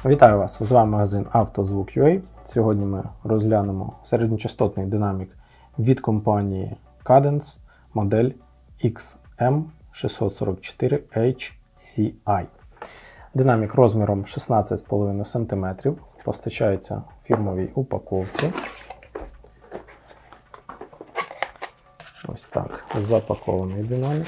Вітаю вас! З вами магазин «Автозвук.UA». Сьогодні ми розглянемо середньочастотний динамік від компанії Cadence, модель XM644HCI. Динамік розміром 16,5 см, постачається в фірмовій упаковці. Ось так запакований динамік.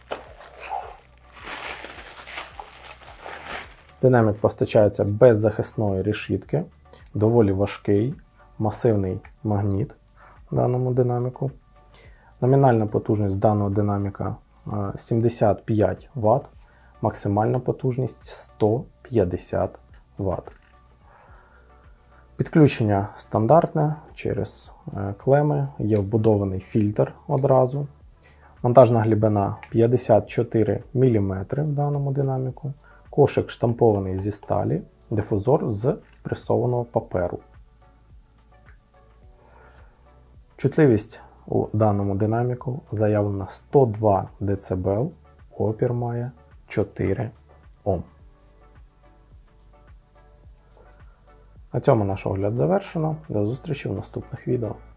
Динамік постачається без захисної решітки, доволі важкий, масивний магніт в даному динаміку. Номінальна потужність даного динаміка 75 Вт, максимальна потужність 150 Вт. Підключення стандартне через клеми, є вбудований фільтр одразу. Монтажна глибина 54 мм в даному динаміку. Кошик штампований зі сталі, дифузор з пресованого паперу. Чутливість у даному динаміку заявлена 102 дБ, опір має 4 Ом. На цьому наш огляд завершено. До зустрічі в наступних відео.